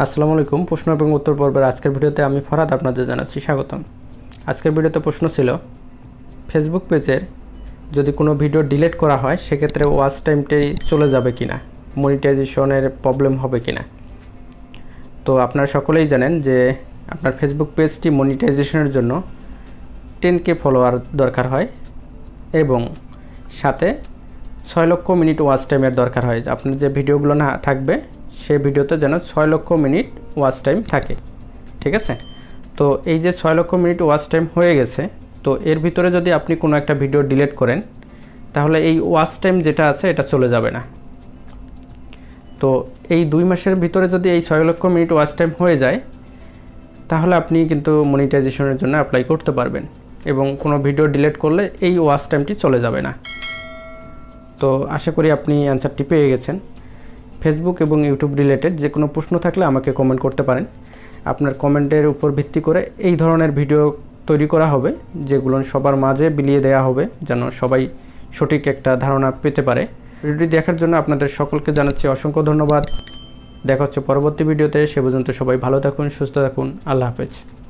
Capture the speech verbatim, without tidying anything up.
আসসালামু আলাইকুম। প্রশ্ন এবং উত্তর পর্বের আজকের ভিডিওতে আমি ফরহাদ আপনাদের জানাচ্ছি স্বাগতম। আজকের ভিডিওতে প্রশ্ন ছিল ফেসবুক পেজের যদি কোনো ভিডিও ডিলিট করা হয় সেক্ষেত্রে ওয়াচ টাইমটি চলে যাবে কিনা, মনিটাইজেশনের প্রবলেম হবে কিনা। তো আপনারা সকলেই জানেন যে আপনার ফেসবুক পেজটি মনিটাইজেশনের জন্য টেন কে ফলোয়ার দরকার হয় এবং সাথে ছয় লক্ষ মিনিট ওয়াচ টাইমের দরকার হয়। আপনার যে ভিডিওগুলো না থাকবে সেই ভিডিওতে যেন ছয় লক্ষ মিনিট ওয়াচ টাইম থাকে, ঠিক আছে। তো এই যে ছয় লক্ষ মিনিট ওয়াচ টাইম হয়ে গেছে, তো এর ভিতরে যদি আপনি কোনো একটা ভিডিও ডিলিট করেন তাহলে এই ওয়াচ টাইম যেটা আছে এটা চলে যাবে না। তো এই দুই মাসের ভিতরে যদি এই ছয় লক্ষ মিনিট ওয়াচ টাইম হয়ে যায় তাহলে আপনি কিন্তু মনিটাইজেশনের জন্য অ্যাপ্লাই করতে পারবেন এবং কোনো ভিডিও ডিলিট করলে এই ওয়াচ টাইমটি চলে যাবে না। তো আশা করি আপনি অ্যান্সারটি পেয়ে গেছেন। ফেসবুক এবং ইউটিউব রিলেটেড যে কোনো প্রশ্ন থাকলে আমাকে কমেন্ট করতে পারেন। আপনার কমেন্টের উপর ভিত্তি করে এই ধরনের ভিডিও তৈরি করা হবে যেগুলো সবার মাঝে বিলিয়ে দেওয়া হবে যেন সবাই সঠিক একটা ধারণা পেতে পারে। ভিডিওটি দেখার জন্য আপনাদের সকলকে জানাচ্ছি অসংখ্য ধন্যবাদ। দেখা হচ্ছে পরবর্তী ভিডিওতে। সে পর্যন্ত সবাই ভালো থাকুন, সুস্থ থাকুন। আল্লাহ হাফেজ।